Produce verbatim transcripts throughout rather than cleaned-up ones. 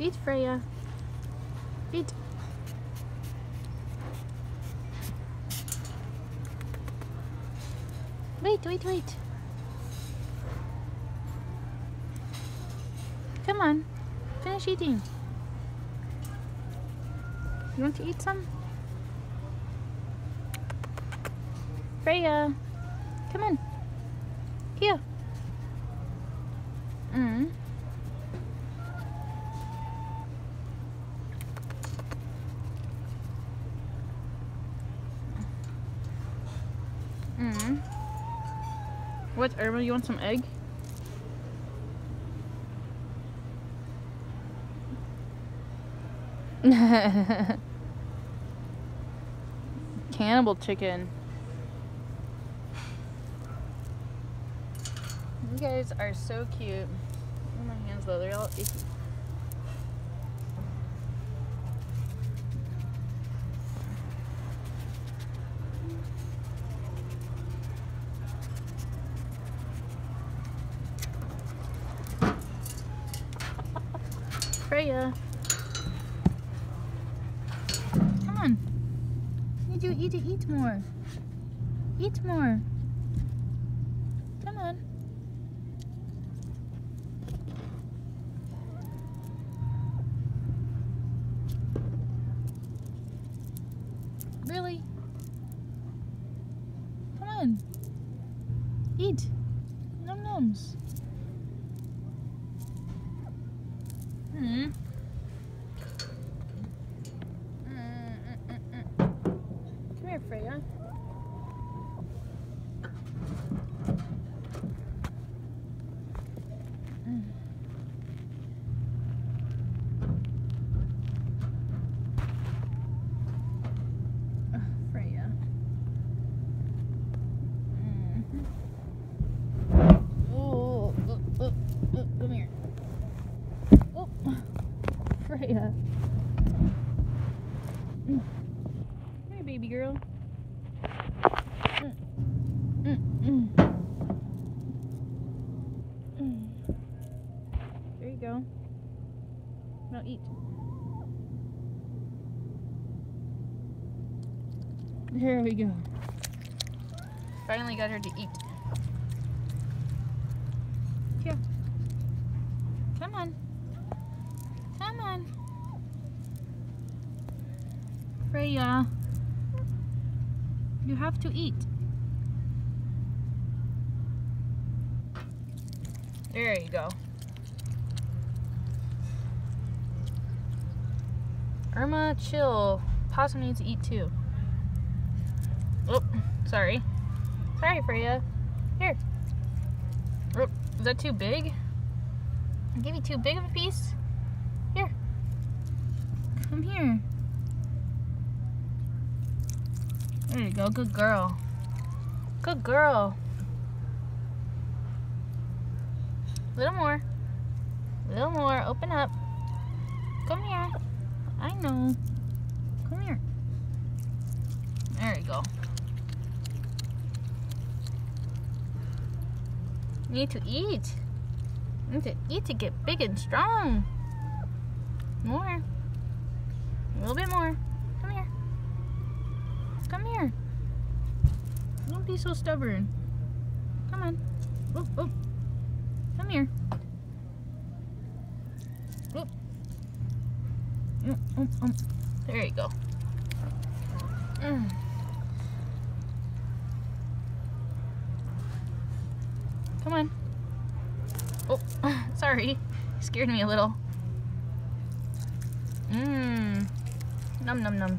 Eat, Freya. Eat. Wait, wait, wait. Come on. Finish eating. You want to eat some? Freya. Come on. Here. Mm. Mm. What, Irma? You want some egg? Cannibal chicken. You guys are so cute. Oh, my hands though, they're all icky. Freya. Come on. Need you eat to eat more. Eat more. Come on. Really? Come on. Eat. Num nums. Hmm. Come here, Freya. Mm. Oh, Freya. Mm-hmm. Oh, oh, oh, oh, come here. Oh, Freya. Mm. Hey, baby girl. Mm. Mm, mm. Mm. There you go. Now eat. There we go. Finally got her to eat. Here. Come on. Come on. Freya. You have to eat. There you go. Irma, chill. Possum needs to eat too. Oh, sorry. Sorry, Freya. Here. Oh, is that too big? I gave you too big of a piece? Here. Come here. There you go. Good girl. Good girl. A little more. A little more. Open up. Come here. I know. Come here. There you go. You need to eat. You need to eat to get big and strong. More. A little bit more. Come here. Come here. Don't be so stubborn. Come on. Oh, oh. Come here. Oh. Oh, oh, oh. There you go. Mm. Come on. Oh, sorry. Scared me a little. Mmm. Num num num.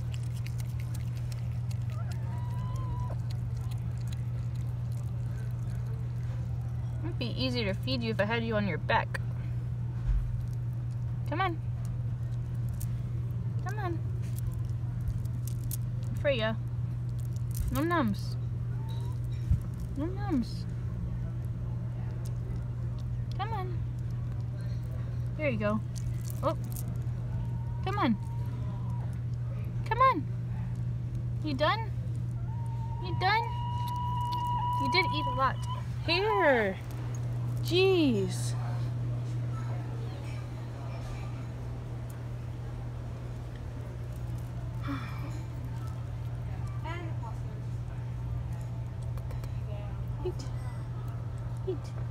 It'd be easier to feed you if I had you on your back. Come on. Come on. Freya. Num nums. Num nums. Come on. There you go. Oh. Come on. Come on. You done? You done? You did eat a lot. Here. Jeez. Eat. Eat.